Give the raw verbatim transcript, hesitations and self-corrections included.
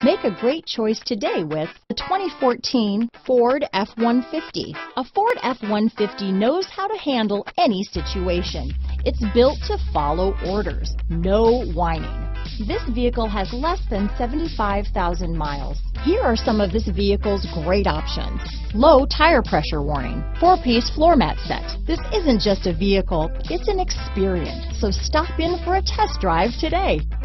Make a great choice today with the twenty fourteen Ford F one fifty. A Ford F one fifty knows how to handle any situation. It's built to follow orders, no whining. This vehicle has less than seventy-five thousand miles. Here are some of this vehicle's great options: low tire pressure warning, four-piece floor mat set. This isn't just a vehicle, it's an experience. So stop in for a test drive today.